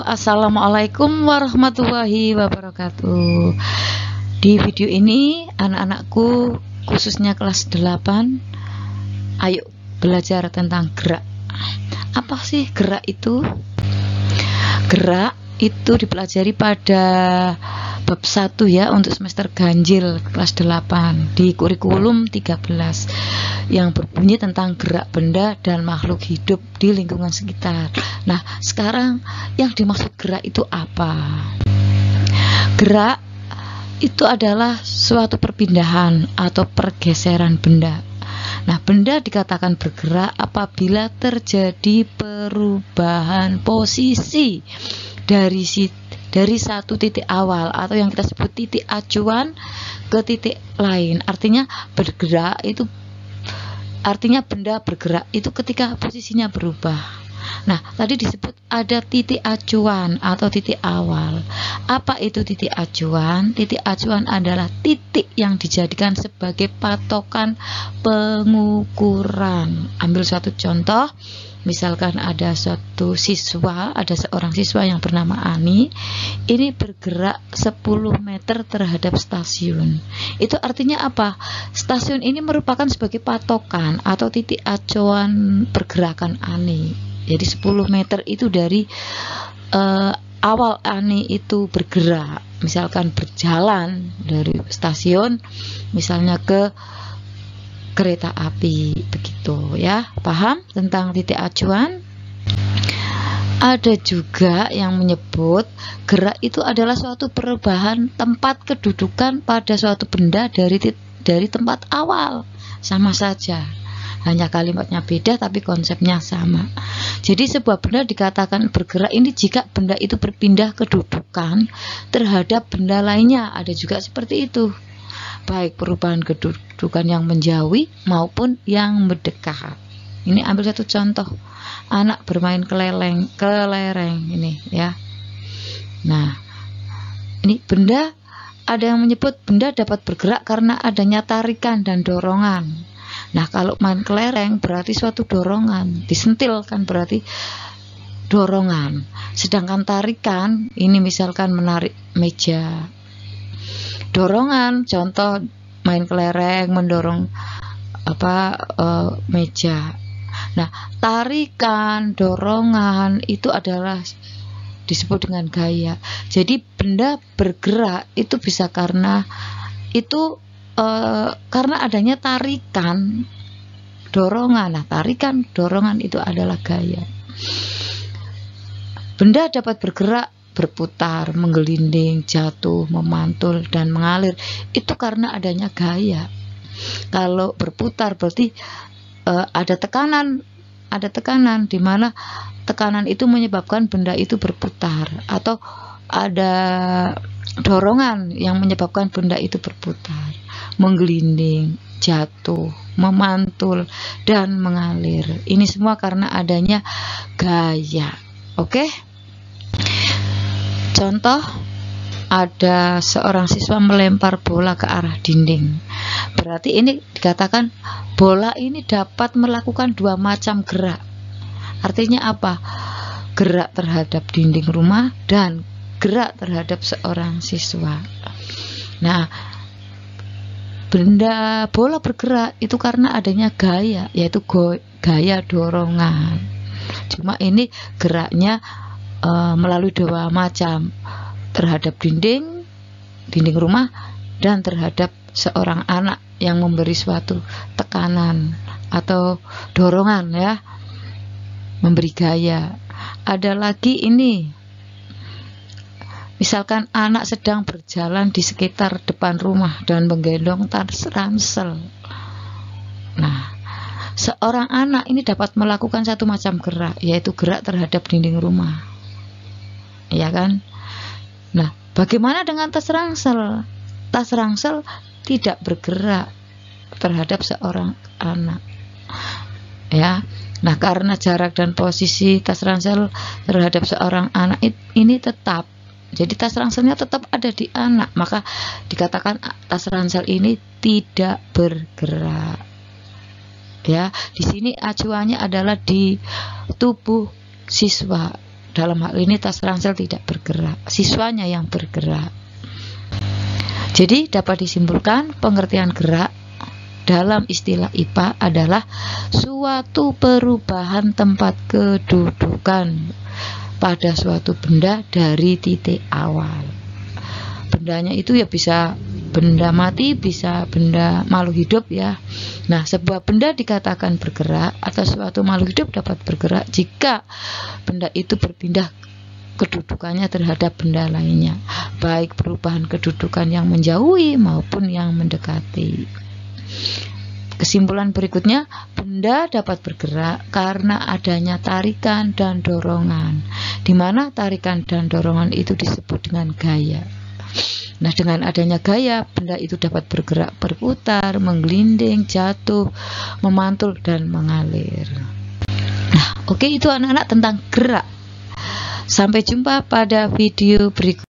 Assalamualaikum warahmatullahi wabarakatuh. Di video ini anak-anakku khususnya kelas 8, ayo belajar tentang gerak. Apa sih gerak itu? Gerak itu dipelajari pada bab 1 ya, untuk semester ganjil kelas 8 di kurikulum 13 yang berbunyi tentang gerak benda dan makhluk hidup di lingkungan sekitar. Nah, sekarang yang dimaksud gerak itu apa? Gerak itu adalah suatu perpindahan atau pergeseran benda. Nah, benda dikatakan bergerak apabila terjadi perubahan posisi dari satu titik awal atau yang kita sebut titik acuan ke titik lain. Artinya benda bergerak itu ketika posisinya berubah. Nah, tadi disebut ada titik acuan atau titik awal. Apa itu titik acuan? Titik acuan adalah titik yang dijadikan sebagai patokan pengukuran. Ambil suatu contoh, misalkan ada seorang siswa yang bernama Ani, ini bergerak 10 meter terhadap stasiun. Itu artinya apa? Stasiun ini merupakan sebagai patokan atau titik acuan pergerakan Ani. Jadi 10 meter itu dari awal Ani itu bergerak, misalkan berjalan dari stasiun misalnya ke kereta api, begitu ya. Paham tentang titik acuan? Ada juga yang menyebut gerak itu adalah suatu perubahan tempat kedudukan pada suatu benda dari tempat awal. Sama saja, hanya kalimatnya beda tapi konsepnya sama. Jadi sebuah benda dikatakan bergerak ini jika benda itu berpindah kedudukan terhadap benda lainnya. Ada juga seperti itu, baik perubahan kedudukan yang menjauhi maupun yang mendekat. Ini ambil satu contoh, anak bermain kelereng ini ya. Nah, ini benda, ada yang menyebut benda dapat bergerak karena adanya tarikan dan dorongan. Nah, kalau main kelereng berarti suatu dorongan, disentil kan berarti dorongan. Sedangkan tarikan ini misalkan menarik meja. Dorongan, contoh main kelereng mendorong meja. Nah, tarikan, dorongan itu adalah disebut dengan gaya. Jadi benda bergerak itu bisa karena adanya tarikan, dorongan. Nah, tarikan, dorongan itu adalah gaya. Benda dapat bergerak, berputar, menggelinding, jatuh, memantul, dan mengalir. Itu karena adanya gaya. Kalau berputar berarti ada tekanan di mana tekanan itu menyebabkan benda itu berputar, atau ada dorongan yang menyebabkan benda itu berputar, menggelinding, jatuh, memantul, dan mengalir. Ini semua karena adanya gaya. Oke? Contoh, ada seorang siswa melempar bola ke arah dinding. Berarti ini dikatakan bola ini dapat melakukan dua macam gerak. Artinya apa? Gerak terhadap dinding rumah dan gerak terhadap seorang siswa. Nah, benda bola bergerak itu karena adanya gaya, yaitu gaya dorongan. Cuma ini geraknya melalui dua macam, terhadap dinding rumah dan terhadap seorang anak yang memberi suatu tekanan atau dorongan ya, memberi gaya. Ada lagi ini, misalkan anak sedang berjalan di sekitar depan rumah dan menggendong tas ransel. Nah, seorang anak ini dapat melakukan satu macam gerak, yaitu gerak terhadap dinding rumah, ya kan? Nah, bagaimana dengan tas ransel? Tas ransel tidak bergerak terhadap seorang anak, ya. Nah, karena jarak dan posisi tas ransel terhadap seorang anak ini tetap, jadi tas ranselnya tetap ada di anak, maka dikatakan tas ransel ini tidak bergerak. Ya, di sini acuannya adalah di tubuh siswa Dalam hal ini tas ransel tidak bergerak, siswanya yang bergerak. Jadi dapat disimpulkan pengertian gerak dalam istilah IPA adalah suatu perubahan tempat kedudukan pada suatu benda dari titik awal. Bendanya itu ya bisa benda mati, bisa benda makhluk hidup ya. Nah, sebuah benda dikatakan bergerak atau suatu makhluk hidup dapat bergerak jika benda itu berpindah kedudukannya terhadap benda lainnya, baik perubahan kedudukan yang menjauhi maupun yang mendekati. Kesimpulan berikutnya, benda dapat bergerak karena adanya tarikan dan dorongan, di mana tarikan dan dorongan itu disebut dengan gaya. Nah, dengan adanya gaya, benda itu dapat bergerak, berputar, menggelinding, jatuh, memantul, dan mengalir. Nah, oke, itu anak-anak tentang gerak. Sampai jumpa pada video berikutnya.